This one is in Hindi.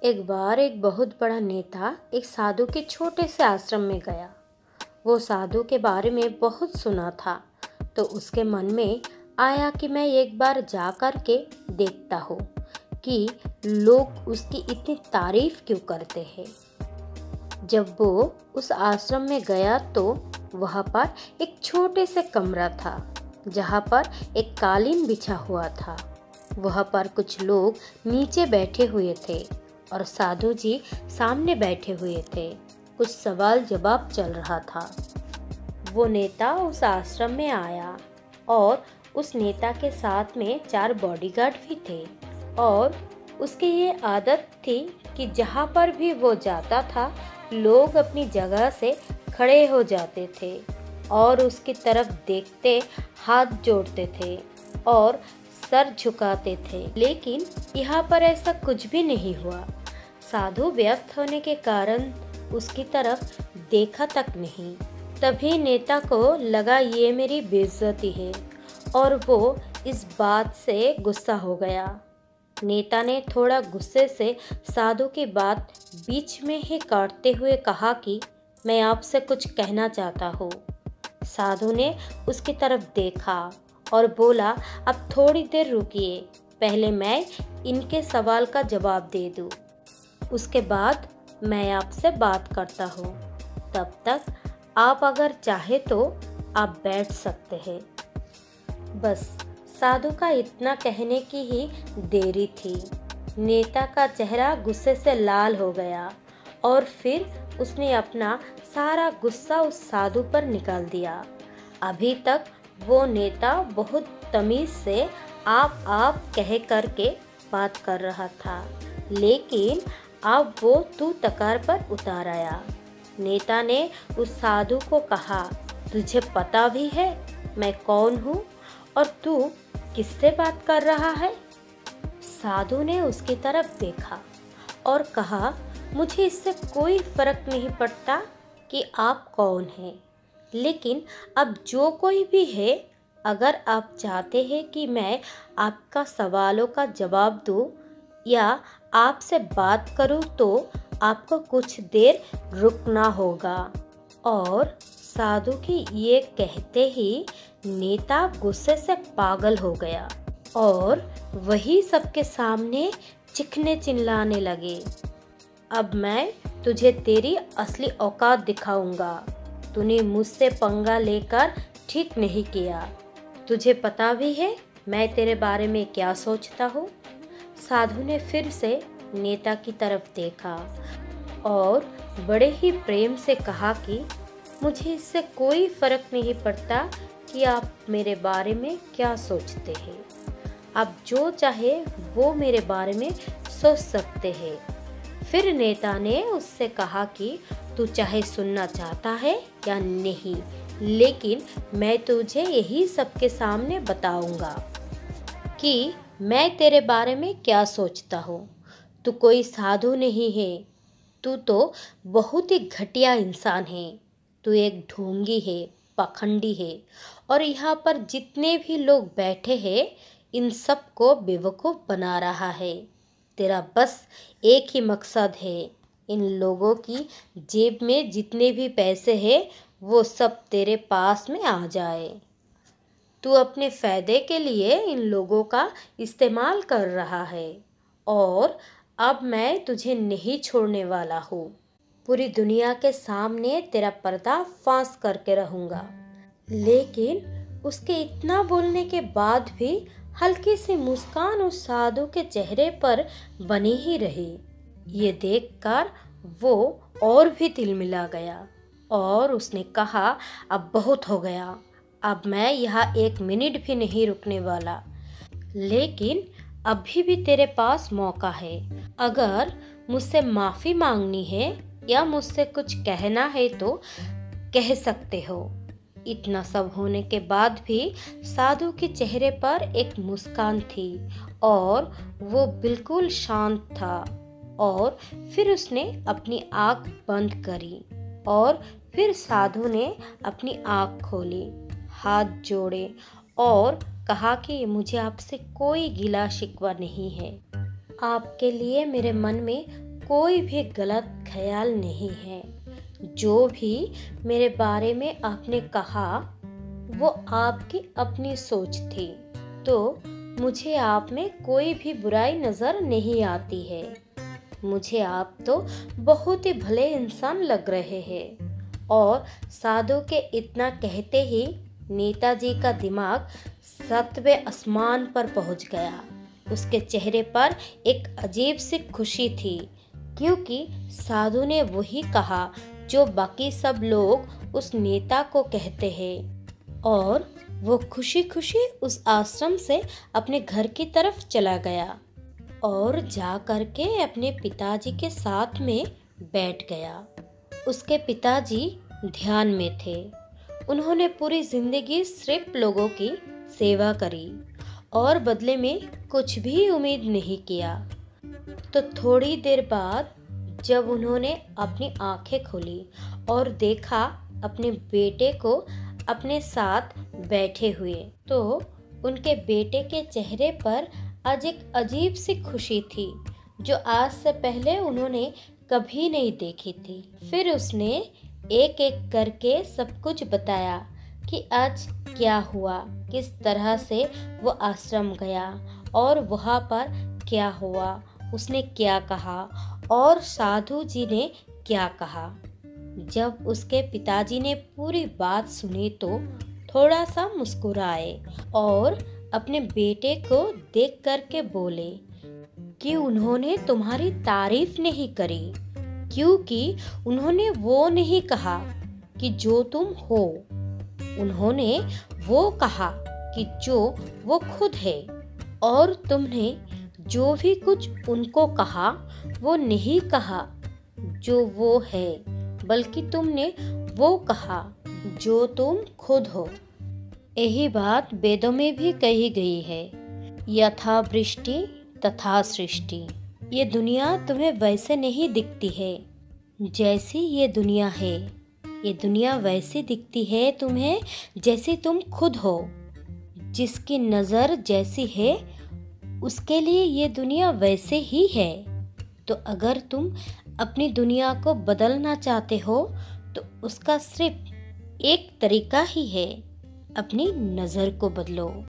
एक बार एक बहुत बड़ा नेता एक साधु के छोटे से आश्रम में गया। वो साधु के बारे में बहुत सुना था, तो उसके मन में आया कि मैं एक बार जा कर के देखता हूँ कि लोग उसकी इतनी तारीफ क्यों करते हैं। जब वो उस आश्रम में गया तो वहाँ पर एक छोटे से कमरा था, जहाँ पर एक कालीन बिछा हुआ था। वहाँ पर कुछ लोग नीचे बैठे हुए थे और साधु जी सामने बैठे हुए थे। कुछ सवाल जवाब चल रहा था। वो नेता उस आश्रम में आया और उस नेता के साथ में 4 बॉडीगार्ड भी थे और उसकी ये आदत थी कि जहाँ पर भी वो जाता था लोग अपनी जगह से खड़े हो जाते थे और उसकी तरफ देखते हाथ जोड़ते थे और सर झुकाते थे। लेकिन यहाँ पर ऐसा कुछ भी नहीं हुआ। साधु व्यस्त होने के कारण उसकी तरफ देखा तक नहीं। तभी नेता को लगा ये मेरी बेइज्जती है और वो इस बात से गुस्सा हो गया। नेता ने थोड़ा गुस्से से साधु की बात बीच में ही काटते हुए कहा कि मैं आपसे कुछ कहना चाहता हूँ। साधु ने उसकी तरफ देखा और बोला, अब थोड़ी देर रुकिए, पहले मैं इनके सवाल का जवाब दे दूँ, उसके बाद मैं आपसे बात करता हूँ। तब तक आप अगर चाहे तो आप बैठ सकते हैं। बस साधु का इतना कहने की ही देरी थी। नेता का चेहरा गुस्से से लाल हो गया और फिर उसने अपना सारा गुस्सा उस साधु पर निकाल दिया। अभी तक वो नेता बहुत तमीज से आप कह करके बात कर रहा था, लेकिन अब वो तू तकार पर उतार आया। नेता ने उस साधु को कहा, तुझे पता भी है मैं कौन हूँ और तू किससे बात कर रहा है? साधु ने उसकी तरफ देखा और कहा, मुझे इससे कोई फर्क नहीं पड़ता कि आप कौन हैं, लेकिन अब जो कोई भी है, अगर आप चाहते हैं कि मैं आपका सवालों का जवाब दूं या आपसे बात करूं तो आपको कुछ देर रुकना होगा। और साधु की ये कहते ही नेता गुस्से से पागल हो गया और वही सबके सामने चीखने चिल्लाने लगे, अब मैं तुझे तेरी असली औकात दिखाऊंगा। तूने मुझसे पंगा लेकर ठीक नहीं किया। तुझे पता भी है मैं तेरे बारे में क्या सोचता हूँ? साधु ने फिर से नेता की तरफ देखा और बड़े ही प्रेम से कहा कि मुझे इससे कोई फर्क नहीं पड़ता कि आप मेरे बारे में क्या सोचते हैं। आप जो चाहे वो मेरे बारे में सोच सकते हैं। फिर नेता ने उससे कहा कि तू चाहे सुनना चाहता है या नहीं, लेकिन मैं तुझे यही सबके सामने बताऊंगा कि मैं तेरे बारे में क्या सोचता हूँ। तू कोई साधु नहीं है, तू तो बहुत ही घटिया इंसान है। तू एक ढोंगी है, पाखंडी है और यहाँ पर जितने भी लोग बैठे हैं इन सब को बेवकूफ़ बना रहा है। तेरा बस एक ही मकसद है, इन लोगों की जेब में जितने भी पैसे हैं वो सब तेरे पास में आ जाए। तू अपने फ़ायदे के लिए इन लोगों का इस्तेमाल कर रहा है और अब मैं तुझे नहीं छोड़ने वाला हूँ। पूरी दुनिया के सामने तेरा पर्दा फांस करके रहूँगा। लेकिन उसके इतना बोलने के बाद भी हल्की सी मुस्कान उस साधु के चेहरे पर बनी ही रही। ये देखकर वो और भी तिलमिला गया और उसने कहा, अब बहुत हो गया, अब मैं यहाँ 1 मिनट भी नहीं रुकने वाला। लेकिन अभी भी तेरे पास मौका है। अगर मुझसे माफ़ी मांगनी है या मुझसे कुछ कहना है तो कह सकते हो। इतना सब होने के बाद भी साधु के चेहरे पर एक मुस्कान थी और वो बिल्कुल शांत था। और फिर उसने अपनी आँख बंद करी और फिर साधु ने अपनी आँख खोली, हाथ जोड़े और कहा कि मुझे आपसे कोई गिला शिकवा नहीं है। आपके लिए मेरे मन में कोई भी गलत ख्याल नहीं है। जो भी मेरे बारे में आपने कहा वो आपकी अपनी सोच थी, तो मुझे आप में कोई भी बुराई नज़र नहीं आती है। मुझे आप तो बहुत ही भले इंसान लग रहे हैं। और साधु के इतना कहते ही नेताजी का दिमाग 7वें आसमान पर पहुंच गया। उसके चेहरे पर एक अजीब सी खुशी थी, क्योंकि साधु ने वही कहा जो बाकी सब लोग उस नेता को कहते हैं। और वो खुशी खुशी उस आश्रम से अपने घर की तरफ चला गया और जा करके अपने पिताजी के साथ में बैठ गया। उसके पिताजी ध्यान में थे। उन्होंने पूरी जिंदगी सिर्फ लोगों की सेवा करी और बदले में कुछ भी उम्मीद नहीं किया। तो थोड़ी देर बाद जब उन्होंने अपनी आंखें खोली और देखा अपने बेटे को अपने साथ बैठे हुए, तो उनके बेटे के चेहरे पर आज एक अजीब सी खुशी थी जो आज से पहले उन्होंने कभी नहीं देखी थी। फिर उसने एक एक करके सब कुछ बताया कि आज क्या हुआ, किस तरह से वो आश्रम गया और वहाँ पर क्या हुआ, उसने क्या कहा और साधु जी ने क्या कहा। जब उसके पिताजी ने पूरी बात सुनी तो थोड़ा सा मुस्कुराए और अपने बेटे को देख करके बोले कि उन्होंने तुम्हारी तारीफ नहीं करी, क्योंकि उन्होंने वो नहीं कहा कि जो तुम हो, उन्होंने वो कहा कि जो वो खुद है। और तुमने जो भी कुछ उनको कहा वो नहीं कहा जो वो है, बल्कि तुमने वो कहा जो तुम खुद हो। यही बात वेदों में भी कही गई है, यथा वृष्टि तथा सृष्टि। ये दुनिया तुम्हें वैसे नहीं दिखती है जैसी ये दुनिया है। ये दुनिया वैसी दिखती है तुम्हें जैसे तुम खुद हो। जिसकी नज़र जैसी है उसके लिए ये दुनिया वैसे ही है। तो अगर तुम अपनी दुनिया को बदलना चाहते हो तो उसका सिर्फ एक तरीका ही है, अपनी नज़र को बदलो।